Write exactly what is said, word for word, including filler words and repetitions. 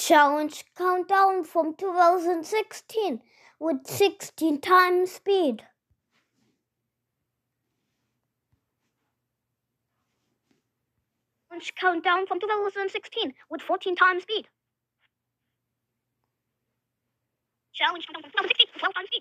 Challenge countdown from two thousand sixteen with sixteen times speed. Challenge countdown from two thousand sixteen with fourteen times speed. Challenge countdown from two thousand sixteen with twelve times speed.